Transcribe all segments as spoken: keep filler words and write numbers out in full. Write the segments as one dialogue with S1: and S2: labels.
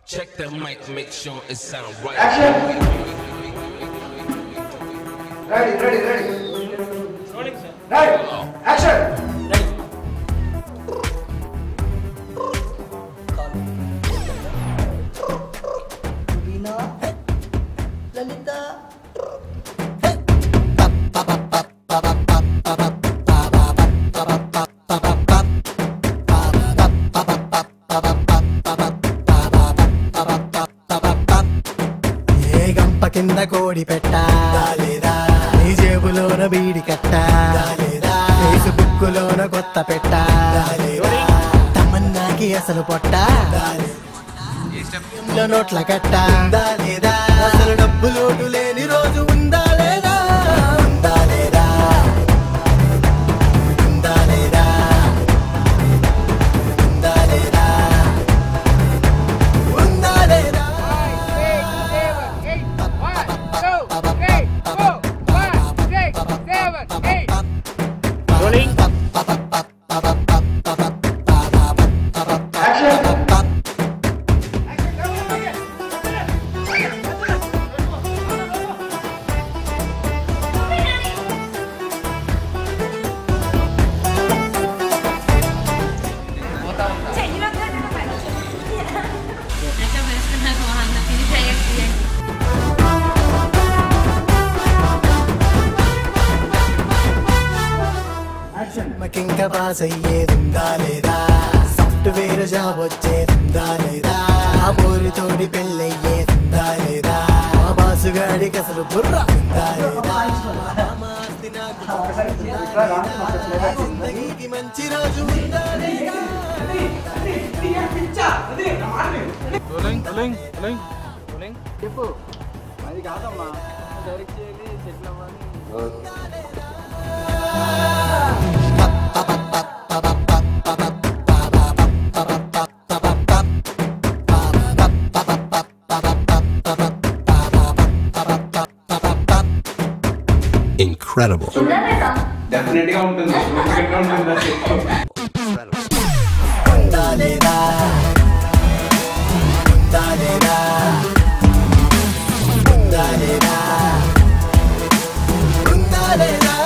S1: Check the mic, make sure it sound right.
S2: Action! Ready, ready, ready.
S3: Rolling, sir.
S2: Ready. Action!
S4: Vina, Lalita.
S5: కింద కోడి పెట్ట నీ జేబులోన బీడి కట్ట Facebook లోన కొత్త పెట్ట తమన్నాకి అసలు పొట్ట నోట్ల కట్ట అసలు డబ్బు లోటు లేని రోజు ఉందా లేదా ఉందా లేదా ఉందా లేదా ఉందా లేదా ఉందా లేదా
S3: Rolling.
S5: ఇంకా పాస్ అయ్యేదుందా లేదా సాఫ్ట్వేర్ జాబ్ వచ్చేదుందా లేదా ఆ బోరితోడి పెళ్ళయ్యేదుందా లేదా ఆ బాసుగాడికి అసలు బుర్ర ఉందా లేదా జిందగీకి మంచి రోజు ఉందా లేదా
S3: చెప్పు అది కాదమ్మా డైరెక్ట్ చేయాలి సెటిల్ అవ్వాలి.
S1: Incredible.
S2: Definitely ఉంటుంది.
S5: ఉందా లేదా ఉందా లేదా ఉందా లేదా ఉందా లేదా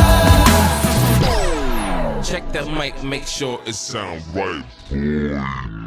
S1: Check the mic, make sure it sound right.